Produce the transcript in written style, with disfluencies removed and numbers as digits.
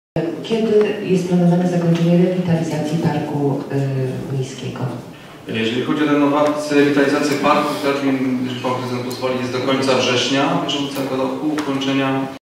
Kiedy jest planowane zakończenie rewitalizacji Parku Miejskiego? Jeżeli chodzi o rewitalizację parku, termin, jeżeli Pan Prezydent pozwoli, jest do końca września bieżącego roku ukończenia